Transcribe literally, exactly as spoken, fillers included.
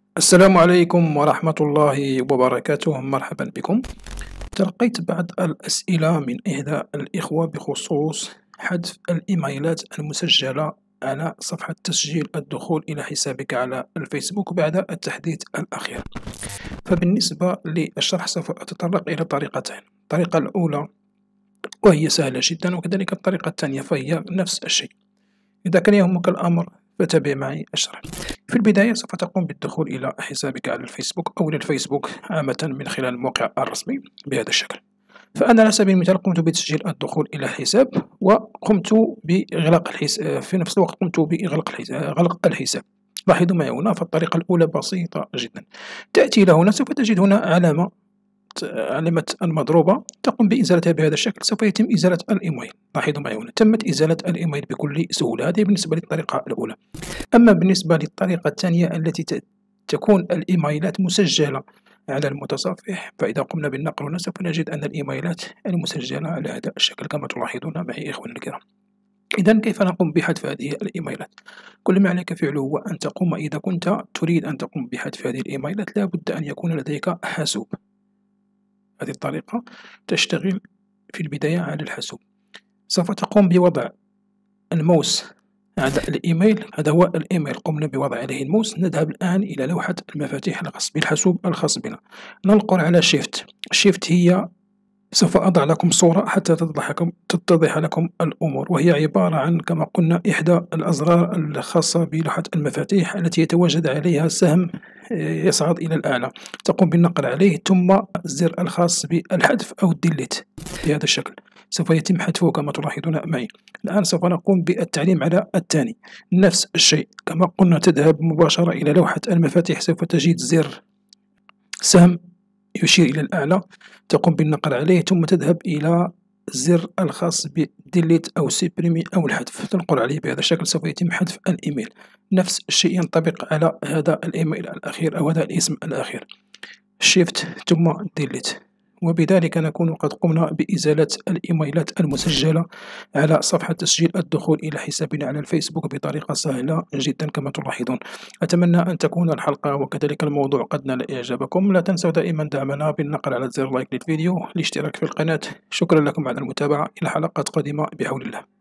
السلام عليكم ورحمة الله وبركاته. مرحبا بكم. تلقيت بعض الأسئلة من إحدى الإخوة بخصوص حذف الإيميلات المسجلة على صفحة تسجيل الدخول إلى حسابك على الفيسبوك بعد التحديث الأخير. فبالنسبة للشرح سوف أتطرق إلى طريقتين. الطريقة الأولى وهي سهلة جدا، وكذلك الطريقة الثانية فهي نفس الشيء. إذا كان يهمك الأمر فتابع معي الشرح. في البداية سوف تقوم بالدخول إلى حسابك على الفيسبوك أو إلى الفيسبوك عامة من خلال الموقع الرسمي بهذا الشكل. فأنا على سبيل المثال قمت بتسجيل الدخول إلى الحساب، وقمت بإغلاق الحساب في نفس الوقت قمت بإغلاق الحساب غلق الحساب. لاحظوا معي هنا، فالطريقة الأولى بسيطة جدا. تأتي إلى هنا، سوف تجد هنا علامة علامة المضروبة، تقوم بإزالتها بهذا الشكل. سوف يتم إزالة الإيميل. لاحظوا معي هنا تمت إزالة الإيميل بكل سهولة. هذه بالنسبة للطريقة الأولى. أما بالنسبة للطريقة الثانية التي تكون الإيميلات مسجلة على المتصفح، فإذا قمنا بالنقل هنا سوف نجد أن الإيميلات المسجلة على هذا الشكل كما تلاحظون معي إخواني الكرام. إذا كيف نقوم بحذف هذه الإيميلات؟ كل ما عليك فعله هو أن تقوم، إذا كنت تريد أن تقوم بحذف هذه الإيميلات لا بد أن يكون لديك حاسوب. هذه الطريقة تشتغل في البداية على الحاسوب. سوف تقوم بوضع الموس على الإيميل، هذا هو الإيميل قمنا بوضع عليه الموس. نذهب الآن إلى لوحة المفاتيح الخاص بالحاسوب الخاص بنا، ننقر على شيفت. شيفت هي سوف أضع لكم صورة حتى تتضح لكم تتضح لكم الأمور، وهي عبارة عن كما قلنا إحدى الأزرار الخاصة بلوحة المفاتيح التي يتواجد عليها سهم يصعد إلى الأعلى. تقوم بالنقر عليه ثم الزر الخاص بالحذف أو الديليت بهذا الشكل. سوف يتم حذفه كما تلاحظون معي. الآن سوف نقوم بالتعليم على الثاني. نفس الشيء كما قلنا، تذهب مباشرة إلى لوحة المفاتيح، سوف تجد زر سهم يشير إلى الأعلى، تقوم بالنقر عليه ثم تذهب إلى الزر الخاص بالديليت أو سيبريمي أو الحذف، تنقر عليه بهذا الشكل. سوف يتم حذف الإيميل. نفس الشيء ينطبق على هذا الإيميل الأخير أو هذا الاسم الأخير، شيفت ثم ديليت. وبذلك نكون قد قمنا بإزالة الإيميلات المسجلة على صفحة تسجيل الدخول إلى حسابنا على الفيسبوك بطريقة سهلة جدا كما تلاحظون. أتمنى أن تكون الحلقة وكذلك الموضوع قد نال إعجابكم. لا تنسوا دائما دعمنا بالنقر على زر لايك للفيديو، الاشتراك في القناة. شكرا لكم على المتابعة، إلى حلقات قادمة بحول الله.